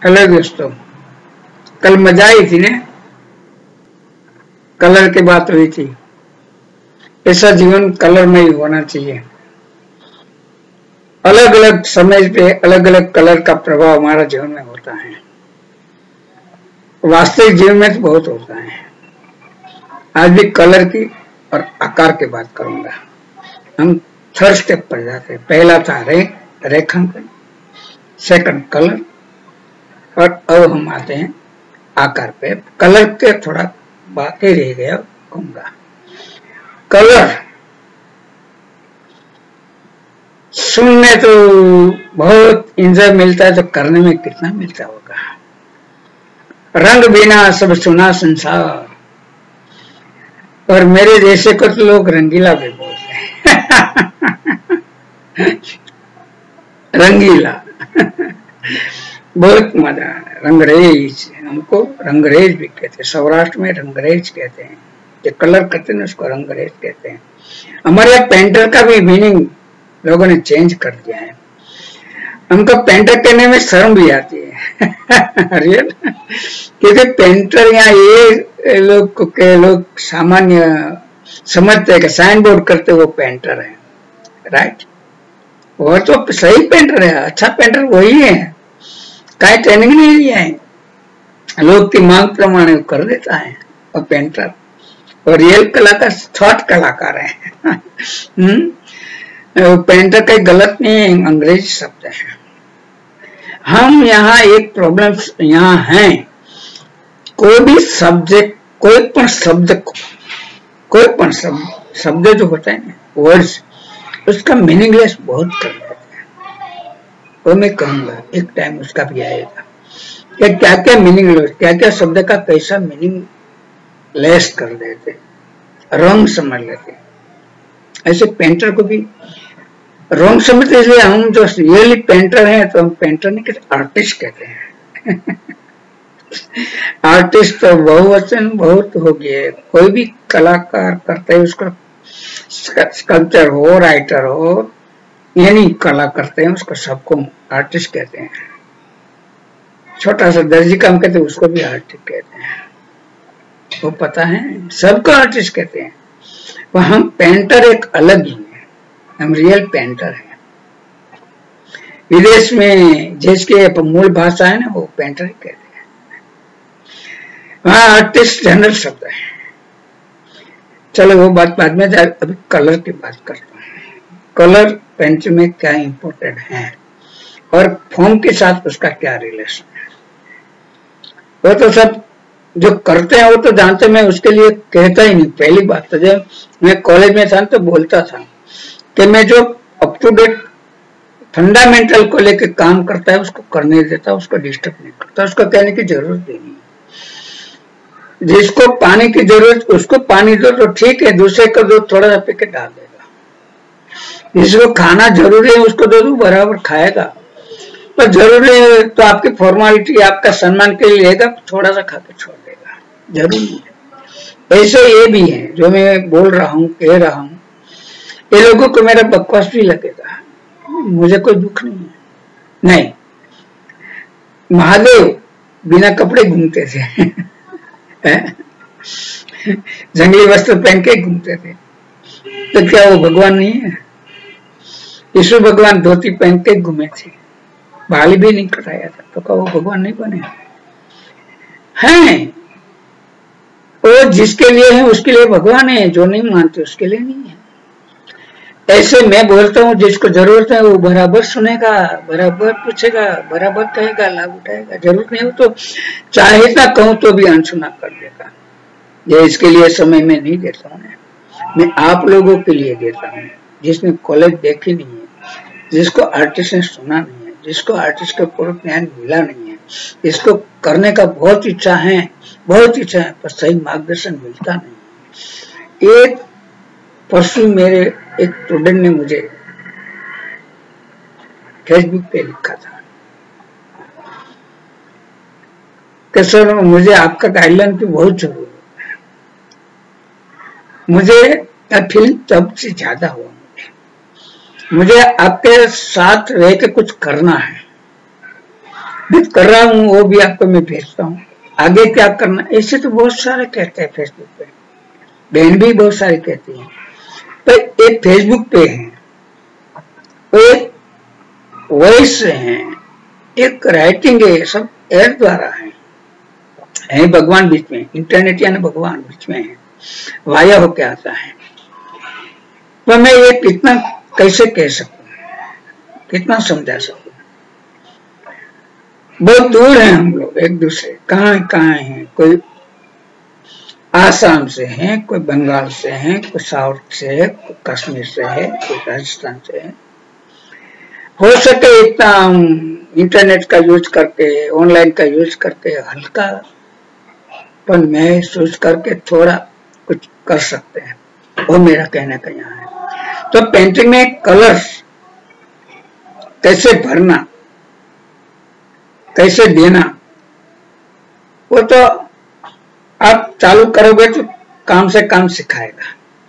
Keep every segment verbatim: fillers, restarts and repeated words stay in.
Hello दोस्तों, कल मजा आई थी ने, कलर की बात हुई थी। ऐसा जीवन कलर में ही होना चाहिए। अलग अलग समय पे अलग अलग कलर का प्रभाव हमारा जीवन में होता है। वास्तविक जीवन में तो बहुत होता है। आज भी कलर की और आकार की बात करूंगा। हम थर्ड स्टेप पर जाते हैं। पहला था रे रेखांकन, सेकंड कलर, और अब हम आते हैं आकार पे। कलर के थोड़ा बाकी रह गया कहूंगा। कलर सुनने तो बहुत इंजॉय मिलता है, तो करने में कितना मिलता होगा। रंग बिना सब सुना संसार, और मेरे जैसे को तो लोग रंगीला भी बोलते हैं। रंगीला बहुत मजा है। रंगरेज, हमको रंगरेज भी कहते हैं। सौराष्ट्र में रंगरेज कहते हैं। जो कलर करते हैं उसको रंगरेज कहते हैं। हमारे यहाँ पेंटर का भी मीनिंग लोगों ने चेंज कर दिया है। हमको पेंटर कहने में शर्म भी आती है। क्योंकि पेंटर यहाँ ये लोग के लोग सामान्य समझते हैं कि साइन बोर्ड करते वो पेंटर है, राइट। वो तो सही पेंटर है, अच्छा पेंटर वही है। कहीं ट्रेनिंग नहीं लिया है, लोग की मांग प्रमाण कर देता है और पेंटर। और रियल कलाकार थॉट कलाकार है। हम्म पेंटर कहीं गलत नहीं है, अंग्रेजी शब्द है। हम यहाँ एक प्रॉब्लम यहाँ है, कोई भी सब्जेक्ट, कोई पण शब्द को, कोई पण शब्द शब्द जो होता है ना, वर्ड्स, उसका मीनिंगलेस बहुत कर देते हैं। वो मैं कहूंगा एक टाइम उसका भी आएगा कि क्या क्या मीनिंगलेस, क्या क्या शब्द का कैसा मीनिंग लेस कर देते, रॉन्ग समझ लेते। ऐसे पेंटर को भी रॉन्ग समझते, इसलिए हम जो रियली पेंटर हैं तो हम पेंटर नहीं कहते, आर्टिस्ट कहते हैं। आर्टिस्ट तो बहुवचन बहुत हो गए। कोई भी कलाकार करता है, उसका स्कल्पचर हो, राइटर हो, यानी कला करते हैं, उसको सबको आर्टिस्ट कहते हैं। छोटा सा दर्जी काम कहते हैं, उसको भी आर्टिस्ट कहते हैं। वो पता है, सबको आर्टिस्ट कहते हैं। वो हम पेंटर एक अलग ही है, हम रियल पेंटर हैं। विदेश में जिसके मूल भाषा है ना, वो पेंटर ही कहते हैं। वहां आर्टिस्ट जनरल शब्द है। चलो वो बात बाद में जाए, अभी कलर की बात करता हूँ। कलर पेंसिल में क्या इंपॉर्टेंट है और फॉर्म के साथ उसका क्या रिलेशन है, वो तो सब जो करते हैं वो तो जानते। मैं उसके लिए कहता ही नहीं। पहली बात तो जब मैं कॉलेज में था तो बोलता था कि मैं जो अप टू डेट फंडामेंटल को लेकर काम करता है उसको करने देता, उसको डिस्टर्ब नहीं करता, उसको कहने की जरूरत भी नहीं। जिसको पानी की जरूरत उसको पानी दो तो ठीक है, दूसरे को दो थोड़ा सा पी के डाल देगा। जिसको खाना जरूरी है उसको दो दो, बराबर खाएगा। पर जरूरी है तो आपकी फॉर्मेलिटी, आपका सम्मान के लिए लेगा, थोड़ा सा खा के छोड़ देगा, जरूरी है। ऐसे ये भी है जो मैं बोल रहा हूँ, कह रहा हूँ, ये लोगों को मेरा बकवास भी लगेगा, मुझे कोई दुख नहीं है। नहीं, महादेव बिना कपड़े घूमते थे। जंगली वस्त्र पहन के घूमते थे, तो क्या वो भगवान नहीं है? यीशु भगवान धोती पहन के घूमे थे, बाल भी नहीं कटाया था, तो क्या वो भगवान नहीं बने हैं? वो जिसके लिए है उसके लिए भगवान है, जो नहीं मानते उसके लिए नहीं है। ऐसे मैं बोलता हूँ, जिसको जरूरत है वो बराबर सुनेगा, बराबर पूछेगा, बराबर कहेगा, लाभ उठाएगा। जरूरत नहीं हो तो चाहे ना कहूं तो भी अनसुना कर देगा। ये इसके लिए समय में नहीं देता हूँ, मैं आप लोगों के लिए देता हूँ, जिसने कॉलेज देखी नहीं है, जिसको आर्टिस्ट ने सुना नहीं है, जिसको आर्टिस्ट का पूर्ण ज्ञान मिला नहीं है, इसको करने का बहुत इच्छा है, बहुत इच्छा है, पर सही मार्गदर्शन मिलता नहीं। एक परसों मेरे एक स्टूडेंट ने मुझे फेसबुक पे लिखा था कि सर मुझे आपका गाइडलाइन की बहुत जरूरत है। मुझे फीलिंग तब से ज्यादा हुआ, मुझे मुझे आपके साथ रह के कुछ करना है। मैं कर रहा हूँ, वो भी आपको मैं भेजता हूँ, आगे क्या करना। ऐसे तो बहुत सारे कहते हैं फेसबुक पे, बहन भी बहुत सारी कहती है। तो एक फेसबुक पे है, एक वॉइस है, एक राइटिंग है, सब एड द्वारा है, है भगवान बीच में, इंटरनेट यानी भगवान बीच में है, वाया होके आता है। तो मैं ये कितना कैसे कह सकूं, कितना समझा सकूं। बहुत दूर है हम लोग एक दूसरे, कहाँ कहाँ हैं, कोई आसाम से है, कोई बंगाल से है, कोई साउथ से है, कोई कश्मीर से है, कोई राजस्थान से है। हो सके इतना इंटरनेट का यूज करके, ऑनलाइन का यूज करके हल्का पर महसूस करके थोड़ा कुछ कर सकते हैं, वो मेरा कहने का यहाँ है। तो पेंटिंग में कलर्स कैसे भरना, कैसे देना, वो तो आप चालू करोगे तो काम से काम सिखाएगा।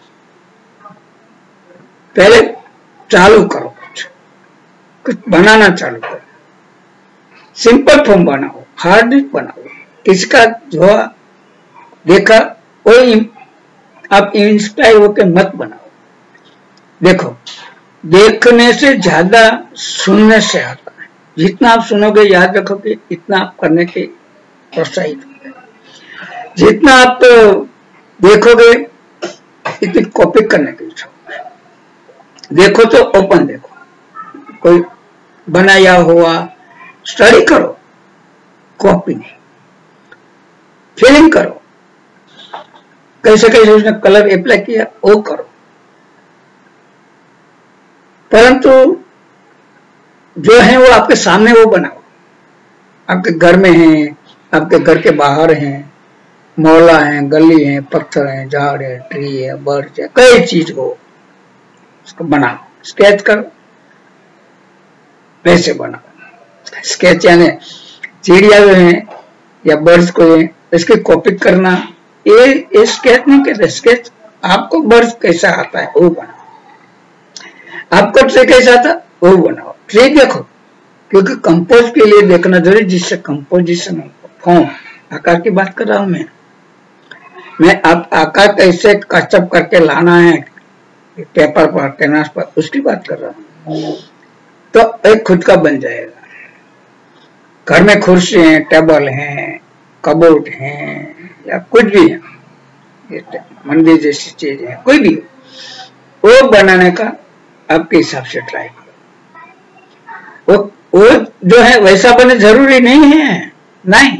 पहले चालू करो, कुछ कुछ बनाना चालू करो, सिंपल फॉर्म बनाओ, हार्ड बनाओ, किसका जो देखा वो आप इंस्पायर होकर मत बनाओ। देखो, देखने से ज्यादा सुनने से आता है, जितना आप सुनोगे याद रखोगे, इतना आप करने के प्रोत्साहित होंगे। जितना आप देखोगे इतनी कॉपी करने की इच्छा होगी। देखो तो ओपन देखो, कोई बनाया हुआ स्टडी करो, कॉपी नहीं। फीलिंग करो, कैसे कैसे उसने कलर अप्लाई किया वो करो। परंतु जो है वो आपके सामने वो बनाओ। आपके घर में है, आपके घर के बाहर है, मोहल्ला है, गली है, पत्थर है, झाड़ है, ट्री है, बर्ड है, कई चीज हो, उसको बनाओ, स्केच करो, वैसे बनाओ। स्केच यानी चिड़िया जो है या बर्ड्स को है, इसकी कॉपी करना, ये, ये स्केच नहीं कहते। स्केच आपको बर्ड्स कैसा आता है वो बनाओ, आपको ट्री कैसा आता है वो बनाओ। ट्री देखो, क्योंकि कंपोज के लिए देखना जरूरी, जिससे कंपोजिशन फॉर्म, आकार की बात कर रहा हूं मैं मैं आप आकार कैसे कचअप करके लाना है पेपर पर, कैनवास पर, उसकी बात कर रहा हूं। तो एक खुद का बन जाएगा। घर में कुर्सी है, टेबल है, कबोर्ड है, या कुछ भी है, मंदिर जैसी चीज है, कोई भी वो बनाने का आपके हिसाब से ट्राई करो। वो वो जो है वैसा बने जरूरी नहीं है, नहीं,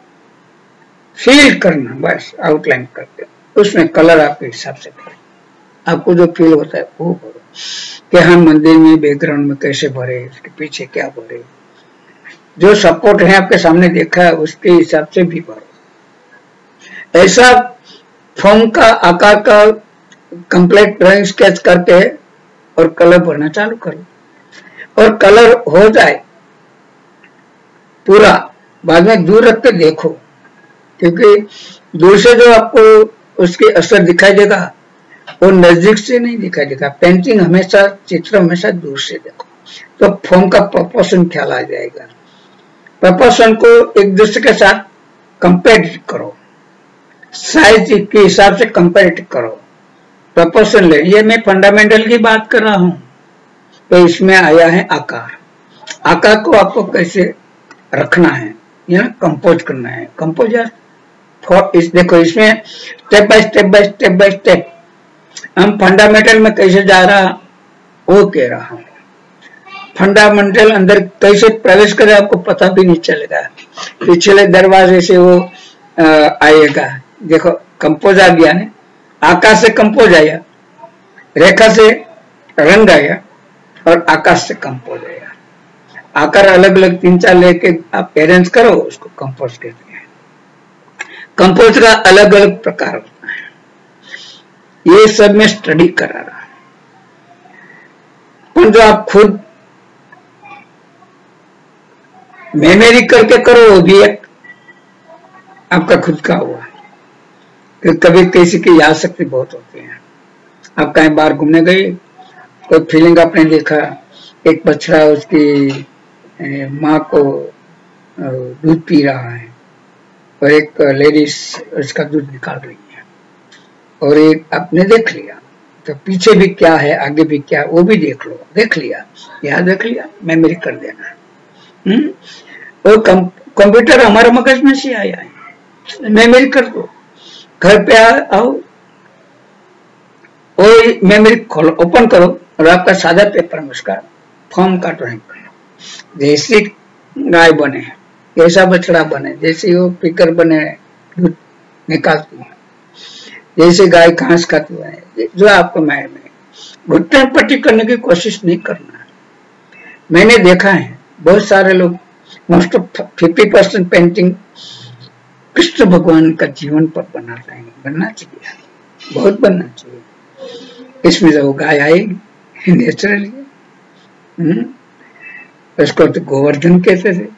फील करना बस, आउटलाइन करके उसमें कलर आपके हिसाब से करें, आपको जो फील होता है वो करो। कि हम मंदिर में बैकग्राउंड में कैसे भरे, उसके पीछे क्या भरे, जो सपोर्ट है आपके सामने देखा है उसके हिसाब से भी भरो। ऐसा फॉर्म का, आकार का कंप्लीट ड्राइंग स्केच करके और कलर भरना चालू करो। और कलर हो जाए पूरा, बाद में दूर रख के देखो, क्योंकि दूर से जो आपको उसके असर दिखाई देगा वो नजदीक से नहीं दिखाई देगा। पेंटिंग हमेशा, चित्र हमेशा दूर से देखो, तो फॉर्म का प्रोपोर्शन ख्याल आ जाएगा। प्रोपोर्शन को एक दूसरे के साथ कंपेयर करो, साइज के हिसाब से कंपेयर करो, प्रोपोर्शन ले। ये मैं फंडामेंटल की बात कर रहा हूं। तो इसमें आया है आकार। आकार को आपको कैसे रखना है, या कंपोज करना है। कंपोजर फॉर इस, देखो इसमें step by step by step by step हम फंडामेंटल में कैसे जा रहा वो कह रहा हूं। फंडामेंटल अंदर कैसे प्रवेश करे आपको पता भी नहीं चलेगा, पिछले दरवाजे से वो आएगा। देखो कंपोज आ गया है, आकार से कंपोज आया, रेखा से रंग आया, और आकाश से कंपोज आया। आकार अलग अलग तीन चार लेके आप अरेंज करो, उसको कंपोज कहते हैं। कंपोज का अलग अलग प्रकार होता है, ये सब में स्टडी करा रहा। पर जो आप खुद मेमोरी करके करो वो भी एक आपका खुद का हुआ। कि कभी किसी की याद शक्ति बहुत होती है। आप कहीं बाहर घूमने गए, कोई फीलिंग आपने देखा, एक बछड़ा उसकी माँ को दूध पी रहा है और एक लेडीज उसका दूध निकाल रही है, और एक आपने देख लिया, तो पीछे भी क्या है आगे भी क्या वो भी देख लो, देख लिया, याद रख लिया, मेमोरी कर देना। हम्म वो कंप्यूटर हमारे मगज में से आया है, मेमोरी कर दो। घर पे आओ और मेमोरी खोलो, ओपन करो और आपका सादा पेपर में उसका फॉर्म का ड्राइंग करो। जैसे गाय बने, कैसा बछड़ा बने, जैसे वो फिगर बने दूध निकालती है, जैसे गाय घास खाती है, जो आपको माइंड में घुटन पट्टी करने की कोशिश नहीं करना। मैंने देखा है बहुत सारे लोग most of fifty percent painting Krishna भगवान का जीवन पर बना रहे हैं। बनना चाहिए, बहुत बनना चाहिए। इसमें जो गाय आएगी नेचुरली, उसको तो गोवर्धन कहते थे।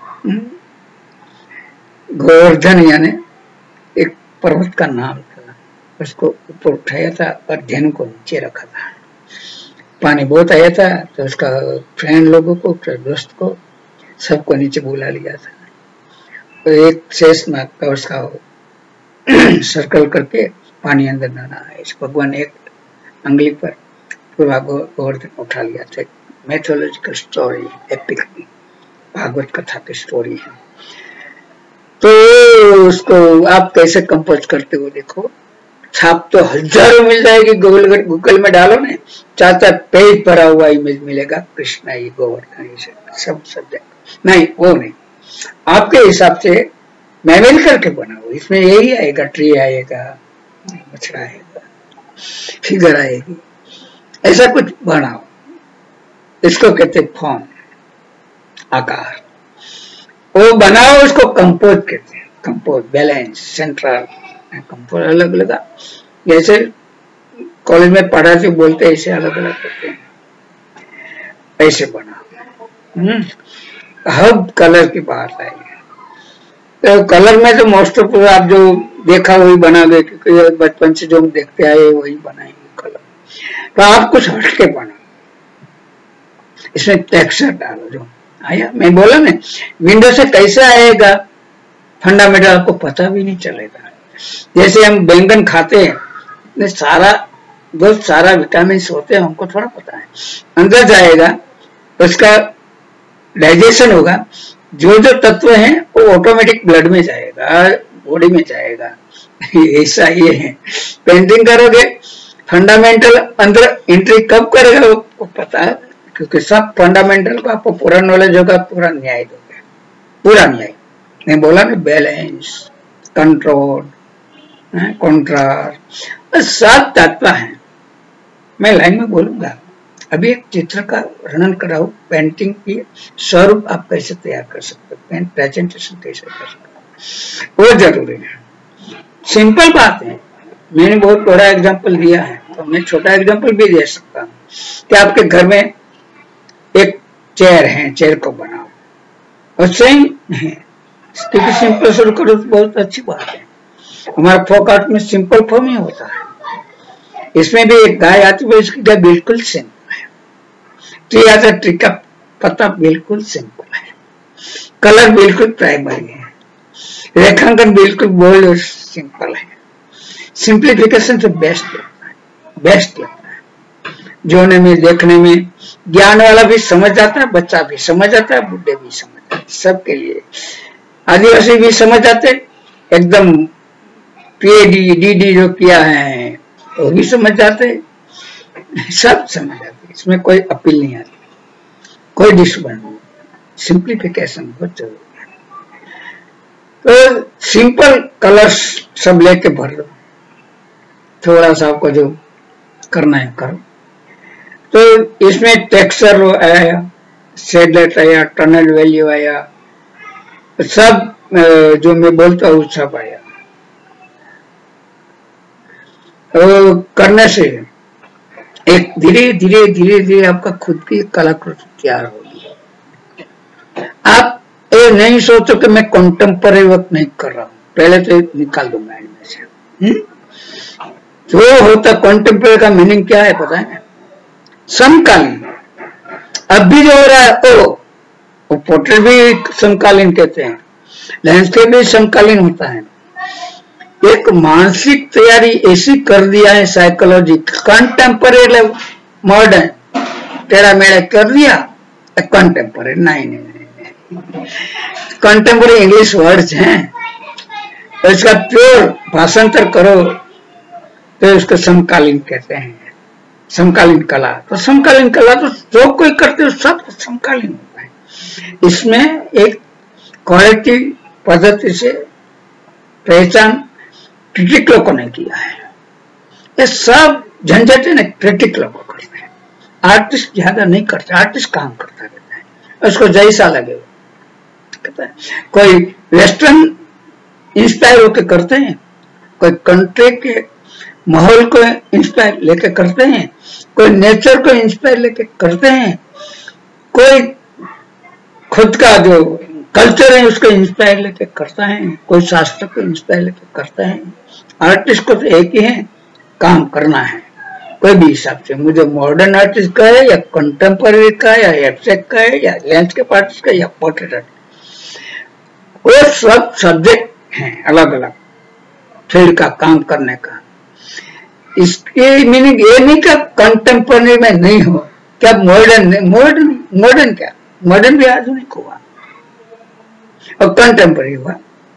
गोवर्धन यानी एक पर्वत का नाम था, उसको ऊपर उठाया था और धेनु को नीचे रखा था। पानी बहुत आया था तो उसका फ्रेंड लोगों को, दोस्त को, सबको नीचे बुला लिया था। तो एक शेष नाग का उसका सर्कल करके पानी अंदर डाला है। इस भगवान एक अंगली पर पूरा गोवर्धन उठा लिया था। मैथोलॉजिकल स्टोरी, एपिक भागवत कथा की स्टोरी है। तो उसको आप कैसे कंपोज करते हो देखो, छाप तो हजारों मिल जाएगी, गूगल गूगल में डालो ना, चार चार पेज भरा हुआ इमेज मिलेगा, कृष्णा ये गोवर्धन सब सब्जेक्ट नहीं, वो नहीं, आपके हिसाब से मेमोरी करके बनाओ। इसमें यही आएगा, ट्री आएगा, बछड़ा आएगा, फिगर आएगी, ऐसा कुछ बनाओ। इसको कहते फॉर्म, आकार। वो बनाओ, उसको कंपोज कहते हैं। कंपोज, बैलेंस, सेंट्रल, कंपोज अलग अलग, जैसे कॉलेज में पढ़ाते बोलते ऐसे अलग अलग करते हैं, ऐसे बनाओ। हर कलर की बात है, तो कलर में तो मोस्ट ऑफ आप जो देखा वही बनाओगे, क्योंकि बचपन से जो हम देखते आए वही बनाएंगे कलर। तो आप कुछ हट के बनाओ, इसमें टेक्सचर डालो। जो आया मैं बोला ना, विंडो से कैसे आएगा फंडामेंटल आपको पता भी नहीं चलेगा। जैसे हम बैंगन खाते हैं, इतने सारा बहुत सारा विटामिन होते हैं, हमको थोड़ा पता है, अंदर जाएगा उसका डाइजेशन होगा, जो जो तत्व हैं वो ऑटोमेटिक ब्लड में जाएगा, बॉडी में जाएगा। ऐसा ये है, पेंटिंग करोगे फंडामेंटल अंदर एंट्री कब करेगा वो पता है, क्योंकि सब फंडामेंटल को आपको पूरा नॉलेज होगा, पूरा न्याय दोगे, पूरा न्याय। मैं बोला ना, बैलेंस, कंट्रोल, कॉन्ट्रास्ट, सात तत्व हैं। मैं लाइन में बोलूंगा। अभी एक चित्र का वर्णन कराऊं, पेंटिंग की स्वरूप आप कैसे तैयार कर सकते हो, प्रेजेंटेशन कैसे कर सकते हो, वो जरूरी है। सिंपल बात है, मैंने बहुत बड़ा एग्जांपल दिया है, तो मैं छोटा एग्जांपल भी दे सकता हूँ कि आपके घर में एक चेयर है, चेयर को बनाओ और सेम है, क्योंकि सिंपल शुरू करो तो बहुत अच्छी बात है। हमारा फोक आर्ट में सिंपल फॉर्म ही होता है। इसमें भी एक गाय आती है, इसकी गाय बिल्कुल सिंपल है, ट्री आता है, ट्री का पत्ता बिल्कुल सिंपल है, कलर बिल्कुल प्राइमरी है, रेखांकन बिल्कुल बोल्ड और सिंपल है। सिंप्लीफिकेशन तो बेस्ट लगता है, बेस्ट लगता है। जोने में, देखने में ज्ञान वाला भी समझ जाता है, बच्चा भी समझ जाता है, बुढ़े भी समझ जाते हैं, सबके लिए। आदिवासी भी समझ जाते, एकदम पीएडी डीडी जो किया है वो भी समझ जाते, सब समझ जाते, इसमें कोई अपील नहीं आती, कोई डिस्टर्बेंस नहीं। सिंप्लीफिकेशन बहुत जरूरी है। तो सिंपल कलर्स सब लेके भर लो, थोड़ा सा आपको जो करना है करो। तो इसमें टेक्सचर आया, शेडलेट आया, टनल वैल्यू आया, सब जो मैं बोलता हूँ सब आया। तो करने से एक धीरे धीरे धीरे धीरे आपका खुद की कलाकृति तैयार होगी। आप ये नहीं सोचो कि मैं कॉन्टेम्पररी वर्क नहीं कर रहा हूँ, पहले तो निकाल दो माइंड में से। हुँ? जो होता कॉन्टेम्पररी का मीनिंग क्या है पता है? समकालीन। अब भी जो हो रहा है वो वो पोर्ट्रेट भी समकालीन कहते हैं, लैंडस्केप भी समकालीन होता है। एक मानसिक तैयारी ऐसी कर दिया है साइकोलॉजी, कंटेम्परेरी मॉडर्न टेढ़ा मेढ़ा कर दिया, कंटेम्परेरी नहीं नहीं कंटेम्परेरी इंग्लिश वर्ड्स हैं, तो इसका प्योर भाषांतर करो तो इसको समकालीन कहते हैं, समकालीन कला। तो समकालीन कला तो जो कोई करते हो सब समकालीन होता है। इसमें एक क्वालिटी पद्धति से पहचान क्रिटिक लोगों ने किया है, ये सब झंझट है क्रिटिक लोग करते हैं, आर्टिस्ट ज्यादा नहीं करते, आर्टिस्ट काम करता रहता है, उसको जैसा लगे कहता है। कोई वेस्टर्न इंस्पायर होकर करते हैं, कोई कंट्री के माहौल को इंस्पायर लेके करते हैं, कोई नेचर को इंस्पायर लेके करते हैं, कोई खुद का जो कल्चर है उसको इंस्पायर लेके करता है, कोई शास्त्र को इंस्पायर लेके करता है। आर्टिस्ट को तो एक ही है, काम करना है कोई भी हिसाब से, मुझे मॉडर्न आर्टिस्ट का है या कंटेम्पररी का है या एब्स्ट्रैक्ट का है या लैंडस्केप आर्टिस्ट का या पोर्ट्रेट आर्टिस्ट, वो सब सब्जेक्ट हैं अलग अलग फील्ड का काम करने का। इसकी मीनिंग ये नहीं कि कंटेम्पररी में नहीं हो, क्या मॉडर्न मॉडर्न मॉडर्न क्या मॉडर्न भी आधुनिक हुआ और कंटेम्पररी हुआ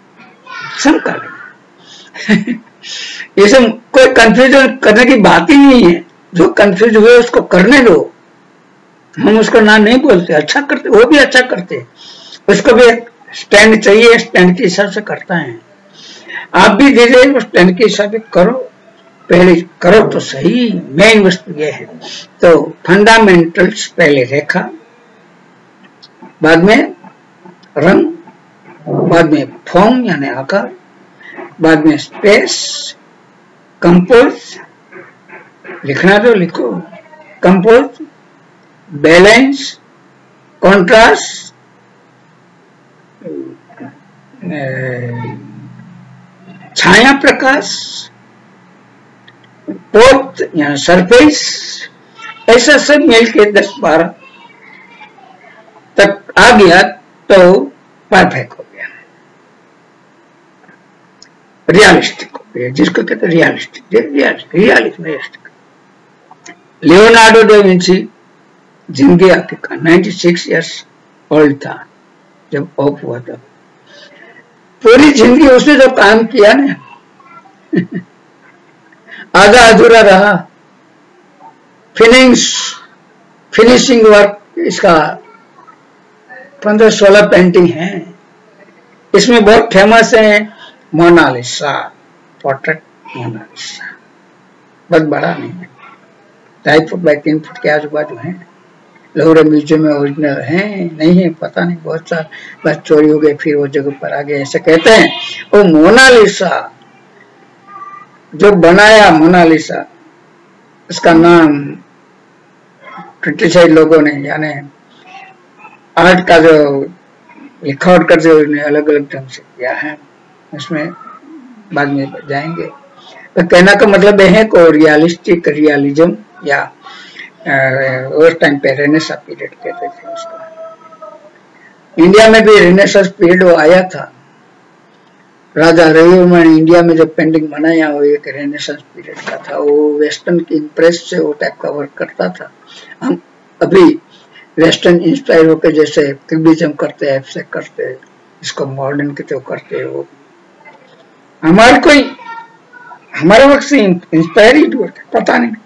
समकालीन। ये सब कोई कंफ्यूजन करने की बात ही नहीं है, जो कंफ्यूज हुए उसको करने दो, हम उसको ना नहीं बोलते, अच्छा करते, वो भी अच्छा करते, उसको भी स्टैंड चाहिए, स्टैंड के हिसाब से करता है। आप भी दीजिए स्टैंड के हिसाब से करो, पहले करो तो सही। मेन वस्तु ये है, तो फंडामेंटल्स पहले रेखा, बाद में रंग, बाद में फॉर्म यानी आकार, बाद में स्पेस, कंपोज, लिखना तो लिखो, कंपोज, बैलेंस, कॉन्ट्रास्ट, छाया प्रकाश, पोत या सरफेस, ऐसा सब मिलके दस बारह तक आ गया तो परफेक्ट हो गया, रियलिस्टिक हो गया, जिसको कहते हैं realistic, realistic realistic. Leonardo da Vinci जिंदगी आपका छियानवे इयर्स ओल्ड था जब ऑफ हुआ था, पूरी जिंदगी उसने जो काम किया ना आधा अधूरा रहा, फिनिश फिनिशिंग वर्क इसका पंद्रह सोलह पेंटिंग है, इसमें बहुत फेमस है मोनालिसा, पोर्ट्रेट मोनालिसा, बहुत बड़ा नहीं है, ढाई फुट बाई तीन फुट के आजू बाजू है, लोवरे म्यूजियम में ओरिजिनल है नहीं है पता नहीं, बहुत साल बस चोरी हो गए फिर वो जगह पर आ गए ऐसे कहते हैं। वो मोनालिसा जो बनाया, मोनालिसा उसका नाम क्रिटिसाइज लोगों ने, यानी आर्ट का जो लिखावट करते हुए अलग अलग ढंग से किया है, उसमें बाद में जाएंगे। तो कहना का मतलब है को रियलिस्टिक रियलिज्म या उस टाइम पे रेनेसां पीरियड कहते थे उसको। इंडिया में भी रेनेसां पीरियड वो आया था, राजा रविवर्मन ने इंडिया में जो पेंटिंग बनाया वो एक रेनेसां पीरियड का था, वो वेस्टर्न की इम्प्रेस से वो टाइप का वर्क करता था। हम अभी वेस्टर्न इंस्पायर होकर जैसे क्यूबिज्म करते हैं, एब्स्ट्रैक्ट करते हैं, इसको मॉडर्न के तो करते हैं, वो हमारे कोई हमारे वक्त से इंस्पायर ही हुआ था पता नहीं।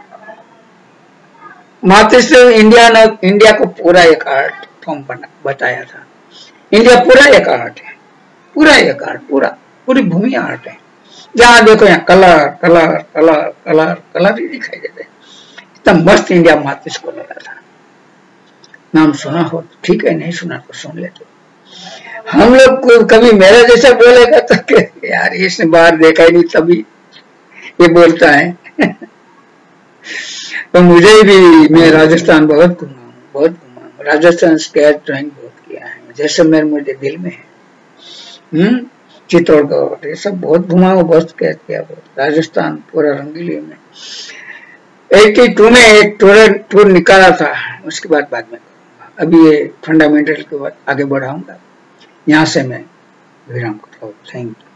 मात्र से इंडिया ने इंडिया को पूरा एक आर्ट फॉर्म बना बताया था, इंडिया पूरा एक आर्ट है, पूरा एक आर्ट, पूरा पूरी भूमि आर्ट है, जहां देखो यहाँ colour colour colour colour colour ही दिखाई देते, इतना मस्त इंडिया मात्र को लगा था। नाम सुना हो ठीक है, नहीं सुना तो सुन लेते। हम लोग को कभी मेरा जैसा बोलेगा तो यार इसने बाहर देखा ही नहीं तभी ये बोलता है। तो मुझे भी, मैं राजस्थान बहुत घुमा हूँ, बहुत घुमा हूँ, राजस्थान स्केच ड्राइंग बहुत किया है, जैसलमेर मुझे दिल में है, हम्म चित्तौड़गढ़ ये सब बहुत घुमा हूँ, बहुत स्केच किया, बहुत राजस्थान पूरा रंगीली में। एटी टू में एक टूर टूर निकाला था, उसके बाद बाद में अभी ये फंडामेंटल के बाद आगे बढ़ाऊंगा। यहाँ से मैं विराम करता हूँ। Thank you.